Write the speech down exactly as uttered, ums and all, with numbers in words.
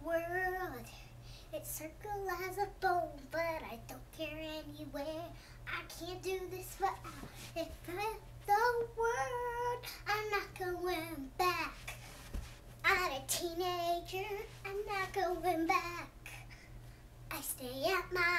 world. It's circle as a bowl, but I don't care anywhere. I can't do this forever. If I the world, I'm not going back. I'm a teenager, I'm not going back. I stay at my